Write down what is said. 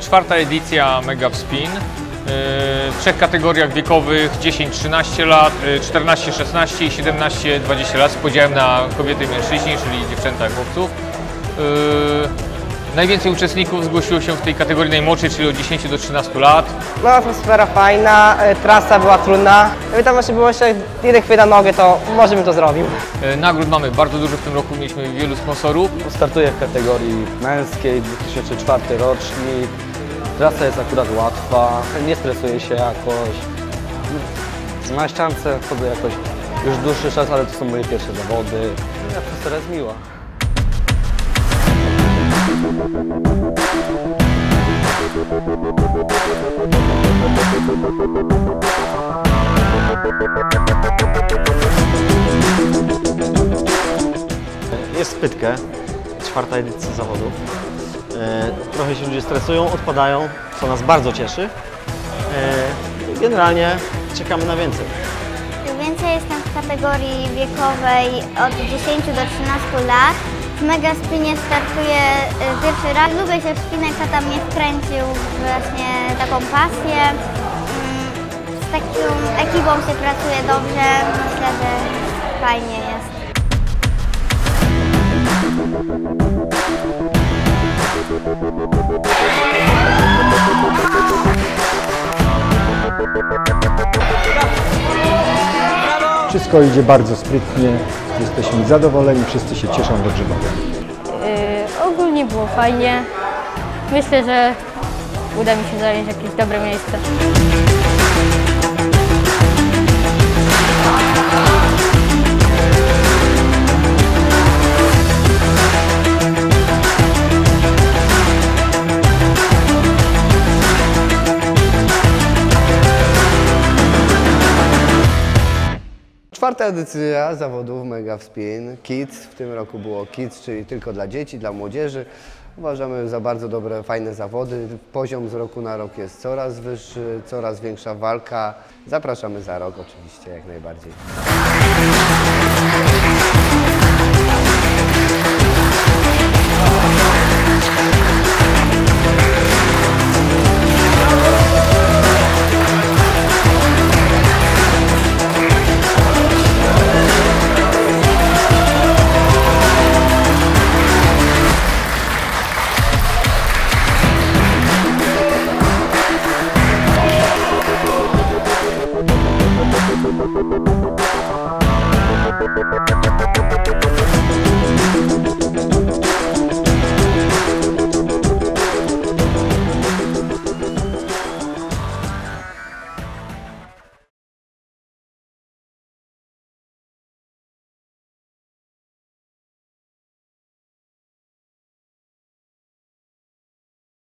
czwarta edycja Mega Spin. W trzech kategoriach wiekowych 10-13 lat, 14-16 i 17-20 lat z podziałem na kobiety i mężczyźni, czyli dziewczęta i chłopców. Najwięcej uczestników zgłosiło się w tej kategorii najmłodszej, czyli od 10 do 13 lat. No, atmosfera fajna, trasa była trudna. Gdyby tam właśnie było jeszcze jeden chwyt na nogę, to może bym to zrobił. Nagród mamy bardzo dużo w tym roku, mieliśmy wielu sponsorów. Startuję w kategorii męskiej, 2004 rocznik. Trasa jest akurat łatwa, nie stresuję się jakoś. Na ściance chodzę jakoś już dłuższy czas, ale to są moje pierwsze zawody. Atmosfera jest miła. Jest Spytkę, czwarta edycja zawodów. Trochę się ludzie stresują, odpadają, co nas bardzo cieszy. Generalnie czekamy na więcej. Więcej jestem w kategorii wiekowej od 10 do 13 lat. W Mega Spinie startuję pierwszy raz. Lubię się wspinać, tata mnie wkręcił w właśnie taką pasję. Z taką ekipą się pracuje dobrze, myślę, że fajnie jest. Wszystko idzie bardzo sprytnie, jesteśmy zadowoleni, wszyscy się cieszą, dobrze bawią. Ogólnie było fajnie. Myślę, że uda mi się zająć jakieś dobre miejsce. Czwarta edycja zawodów Mega Spin Kids. W tym roku było Kids, czyli tylko dla dzieci, dla młodzieży. Uważamy za bardzo dobre, fajne zawody. Poziom z roku na rok jest coraz wyższy, coraz większa walka. Zapraszamy za rok oczywiście, jak najbardziej.